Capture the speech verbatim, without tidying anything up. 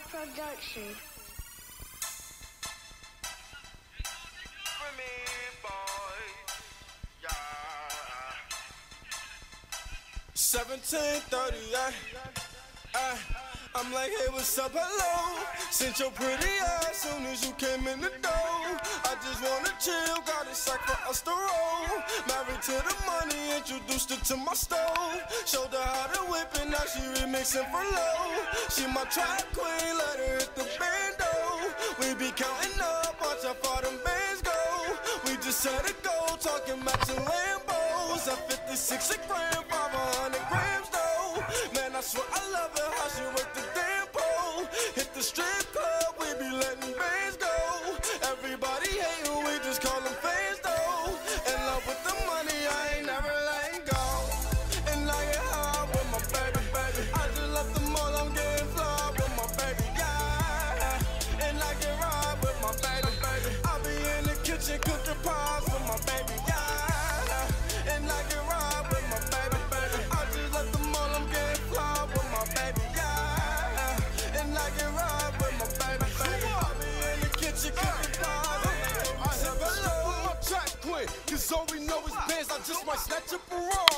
Production. seventeen thirty-eight, ay, I'm like, hey, what's up, hello? Sent your pretty ass soon as you came in the door. I just wanna chill, got a sack for us to roll. Married to the money, introduced her to my stove. Showed her how to whip it, now she remixing for low. She my track queen, let her hit the bando. We be counting up, watch how far them bands go. We just set a goal, talking matching Lambos. At fifty-six a gram, five hundred grams though. Man, I swear I love her, how she work the damn pole. Hit the strip club, we be letting bands go. Everybody hatin', we just call them fans though. In love with the money, I ain't never letting go. And I get high with my baby, baby. I just left the mall, I'm getting fly with my baby, yeah. And I get ride with my baby, baby. I be in the kitchen cooking pies with my baby, yeah. And I get ride with my baby, baby. I just left the mall, I'm getting fly with my baby, yeah. And I get ride with my baby, baby. I be in the kitchen cooking pies. I have a low, my track queen, cause all we know is bands, I just might snatch a parole.